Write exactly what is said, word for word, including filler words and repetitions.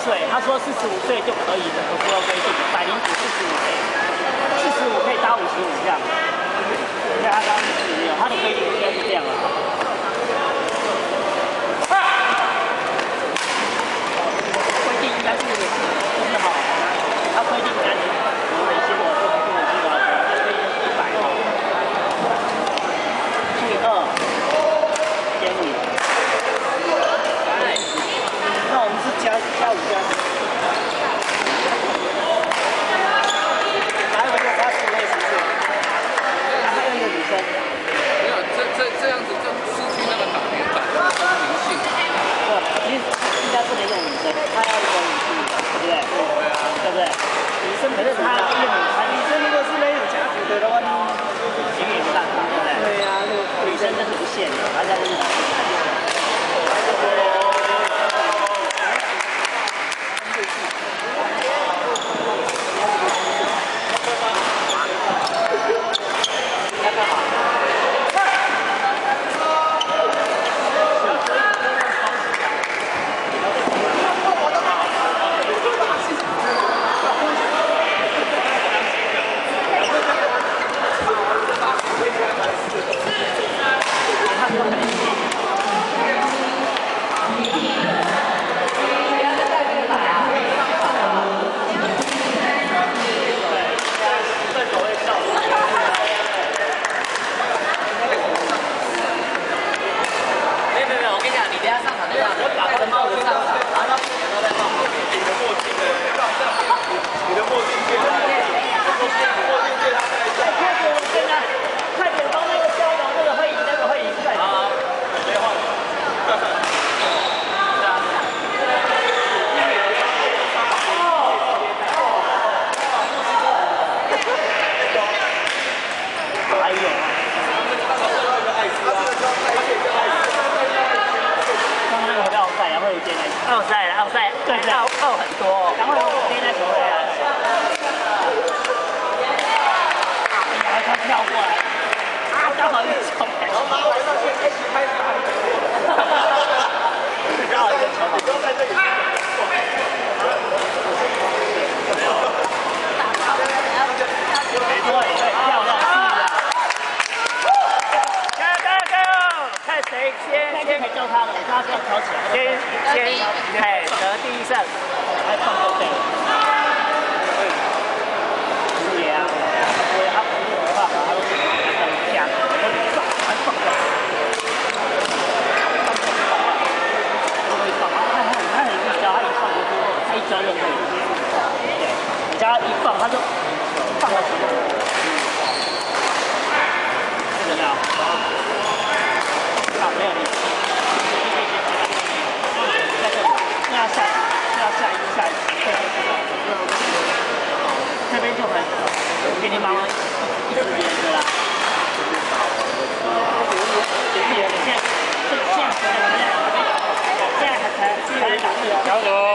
岁，他说四十五岁就可以的，不符合规定，百灵组四十五岁，四十五可以搭五十五这样。你看他刚刚四十六，他的规定应该是这样了。规定应该是就是好，他规定男女有哪些我都不能去了，他规定一百除以二减五。那我们是加加五加。 这样子就失去那个打平板的公平性。 对，应应该不能用女生，他要一个女性，对不对？对啊，对不对？女生可是他用女生，女生如果是没有夹骨的的话，你行也没办法，对不对？对呀，那个女生真是不限的，大家都是。 奥赛，奥赛，对，奥奥很多，然后我跟他球回来，你还他跳过来，啊，刚好一球，然后拿完了，先开始开始，刚好一个球，不要在这里。对对，漂亮，加油加油加油！看谁先先可以叫他了，我叫他这样挑起来，先先哎得第一胜，还放过对。是也啊，所以他不是我爸爸，他都是这样下，我都放，还放过来。他会放，他很他很会教，他一放就他一教就可以。对，你叫他一放，他就放了什么？ 怎么样？好，没有力。在这里，那要下，要下一下一对。这边就很给你妈妈一直连着啦。现在现在现在现在还才才打对啊。加油！